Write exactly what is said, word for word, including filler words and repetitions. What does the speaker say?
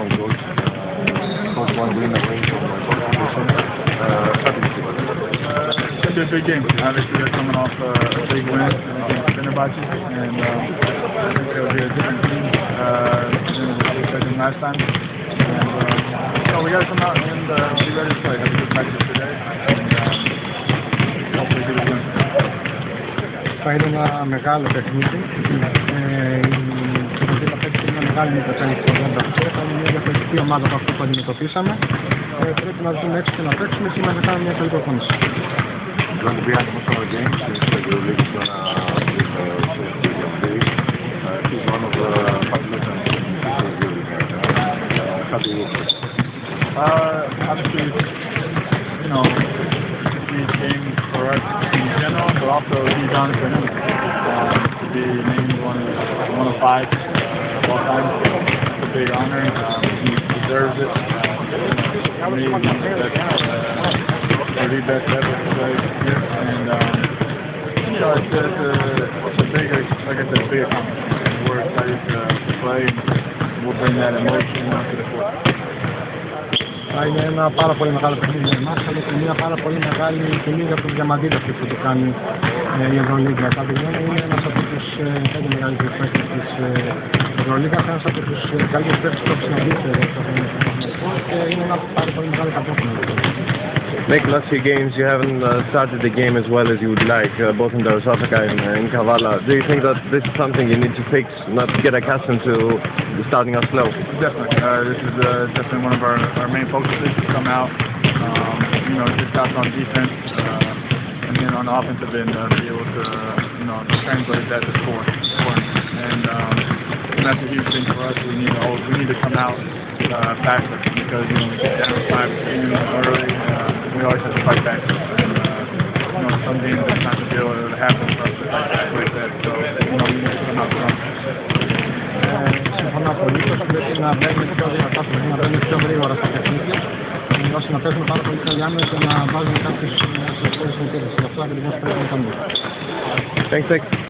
some goals. Uh, Coach one win away from the competition. Uh, happy to see what It's going to be a big game. Obviously, they're coming off uh, a big win against Fenerbahce, and um, I think they'll be a different team uh, than last time. And um, so we got to come out and uh, be ready to play. Have a good practice today, and um, hopefully get a win. Θα είναι ένα μεγάλο παιχνίδι. Ε, η Παπέτη είναι μια μεγάλη μεταξύ των ογδόντα. Θα είναι μια διαφορετική ομάδα από αυτή που αντιμετωπίσαμε. Ε, πρέπει να δούμε έξω και να παίξουμε. Σήμερα θα κάνουμε μια καλή προπόνηση. It's going to be an emotional game since the Euroleague is going to be the big. He's one of the fabulous and Euroleague right now. How do you look at it? Uh, obviously, you know, these games for us in general, but also he's on for him. Um, to be named one of, one of five uh, of all time, it's a big honor. Um, he deserves it. Uh, for me, he's the best, uh, or the best ever to play here. And, um, you know, it's, it's, a, it's a big, like I said, a big accomplishment. And we're excited to, to play, and we'll bring that emotion to the court. Θα είναι ένα πάρα πολύ μεγάλο παιχνίδι για εμάς, αλλά και μια πάρα πολύ μεγάλη τιμή για τους διαμαντίδες που το κάνει ε, η Ευρωλίγκα. Τα Βιλιώνα είναι ένας από τους ε, πέντε μεγαλύτερους παίκτες της ε, Ευρωλίγκα, ένας από τους ε, καλύτερους παίκτες που έχω συναντήσει εδώ στο Παναγενικό και είναι ένα πάρα πολύ μεγάλο κατόφωνο. Nick, last few games you haven't uh, started the game as well as you would like, uh, both in Darusafaka and uh, in Kavala. Do you think that this is something you need to fix, not to get accustomed to starting off slow? Definitely. Uh, this is uh, definitely one of our, our main focuses to come out, um, you know, get shots on defense, uh, and then on the offensive end, uh, be able to, uh, you know, translate that to score. And, um, and that's a huge thing for us. We need to always, we need to come out uh, faster because, you know, we get down five early. Uh, we always have to fight back. And, uh, you know, some games it's not to be able to happen for us to fight back like that. So, you know, we need to come out strong. Συμφωνώ απολύτως, πρέπει να μπαίνουμε πιο δυνατά, πρέπει να μπαίνουμε πιο γρήγορα στα παιχνίδια, ώστε να παίζουμε πάρα πολύ καλή άμυνα και να βάζουμε κάποιες σωστές τελειές. Γι' αυτό ακριβώς πρέπει να κάνουμε. Thanks, Nick.